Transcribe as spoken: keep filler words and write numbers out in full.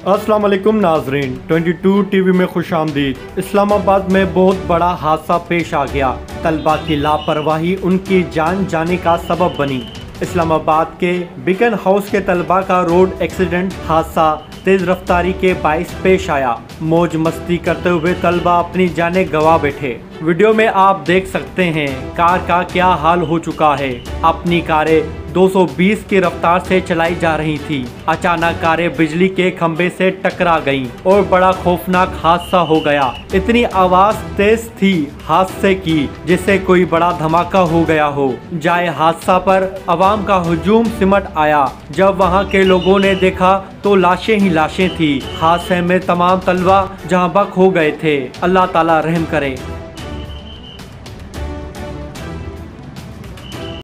अस्सलाम वालेकुम नाजरीन, बाईस टीवी में खुश आमदीद। इस्लामाबाद में बहुत बड़ा हादसा पेश आ गया। तलबा की लापरवाही उनकी जान जाने का सबब बनी। इस्लामाबाद के बिकन हाउस के तलबा का रोड एक्सीडेंट हादसा तेज रफ्तारी के बाइस पेश आया। मौज मस्ती करते हुए तलबा अपनी जानें गंवा बैठे। वीडियो में आप देख सकते हैं कार का क्या हाल हो चुका है। अपनी कारें दो सौ बीस की रफ्तार से चलाई जा रही थी। अचानक कारें बिजली के खंबे से टकरा गईं और बड़ा खौफनाक हादसा हो गया। इतनी आवाज तेज थी हादसे की जिससे कोई बड़ा धमाका हो गया हो। जाए हादसा पर आवाम का हुजूम सिमट आया। जब वहां के लोगों ने देखा तो लाशें ही लाशें थी। हादसे में तमाम तलबा जहां बक हो गए थे। अल्लाह ताला रहम करे।